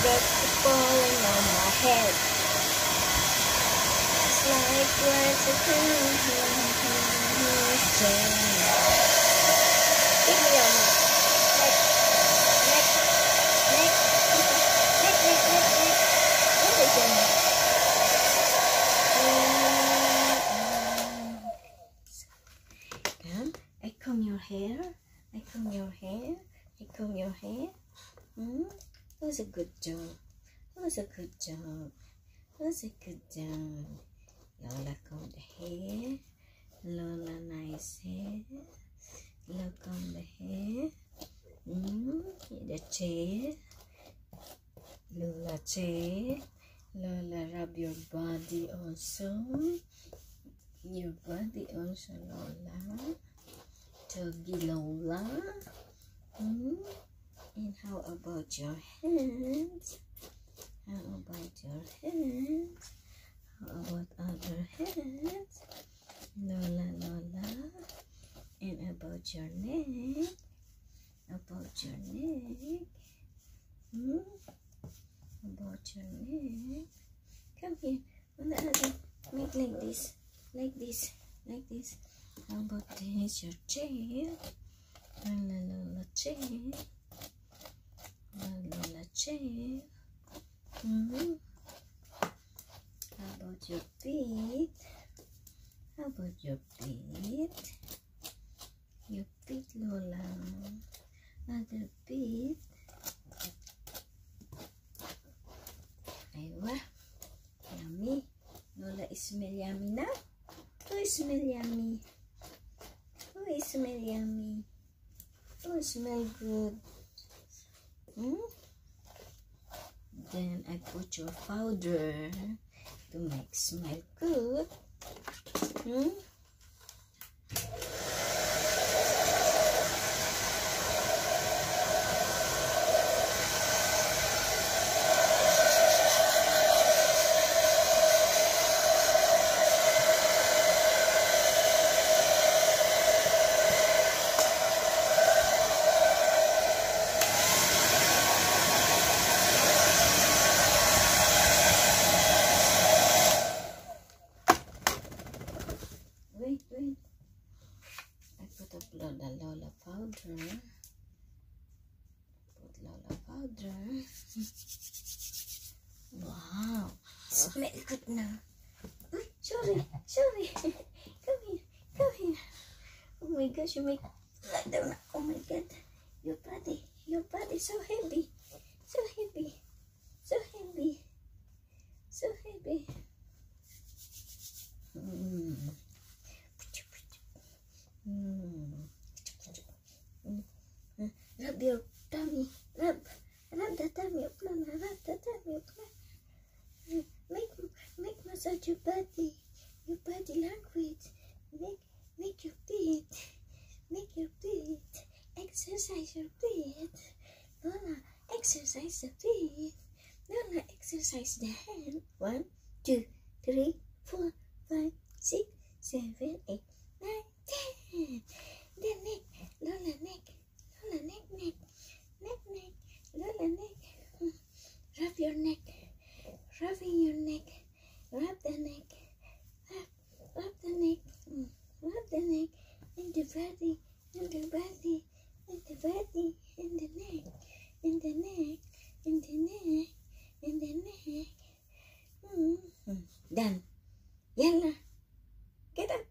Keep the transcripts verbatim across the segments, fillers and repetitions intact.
Birds keep falling on my head. It's like words are coming stay. Give me your neck. Neck. Neck. Neck. Neck, neck, neck, neck. What is your neck? Come. I comb your hair. I comb your hair. I comb your hair. Hmm? That was a good job. That was a good job. That was a good job. Lola comb the hair. Lola nice hair. Lola comb the hair. Hmm? The chair. Lola chair. Lola rub your body also. Your body also, Lola. Tuggy Lola. Hmm? And how about your hands? How about your hands? How about other hands? Lola, Lola. And about your neck? About your neck? Hmm? About your neck? Come here. On the other. Make like this. Like this. Like this. How about this? Your chair? Lola, Lola, chair. Lola, chair. Mm-hmm. How about your feet? How about your feet? Your feet, Lola. Other feet. Aywa. Yummy. Lola is smell yummy now. Who is smell yummy? Who is smell yummy? Who smell good? Hmm? Then I put your powder to make smell good. Hmm? Wait, wait. I put up Lola Lola powder. Put Lola powder. Wow. Smell good now. Uy, sorry, sorry. Come here, come here. Oh my gosh, you make lie down. Oh my god. Your body, your body so heavy. So heavy. So heavy. So heavy. Mm. Hmm. Rub your tummy. Rub. Rub the tummy of Lola. Rub the tummy of Lola. Make, make massage your body. Your body language. Make, make your feet. Make your feet. Exercise your feet. Lola, exercise the feet. Lola, exercise the hand. One, two, three, four, five, six, seven, eight, nine, ten. The neck, Lola neck, Lola neck, neck, neck, neck, Lola neck. Mm. Rub your neck, rubbing your neck, rub the neck, rub, rub the neck, mm. Rub the neck, and the body, and the body, and the body, and the neck, and the neck, and the neck, and the neck. Mm. Mm. Done. Yalla, get up.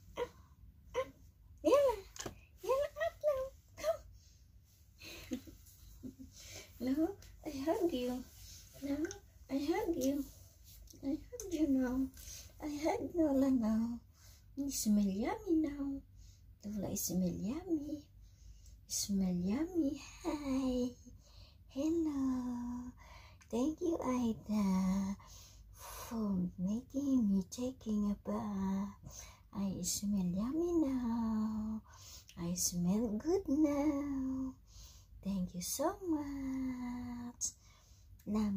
No, I hug you. No, I hug you. I hug you now. I hug Lola now. You smell yummy now. Lola smell yummy. Smell yummy. Hi. Hello. Thank you, Ida, for making me taking a bath. I smell yummy now. I smell good now. Thank you so much. Now,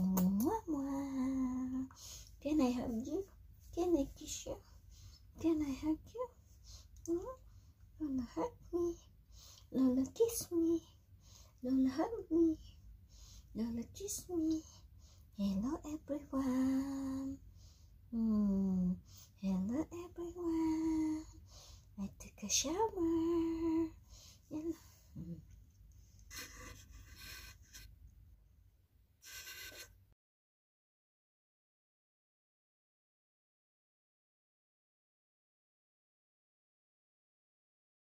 can I hug you? Can I kiss you? Can I hug you? Hmm? Lola, hug me. Lola, kiss me. Lola, hug me. Lola kiss me. Hello everyone. Hmm. Hello everyone. I took a shower.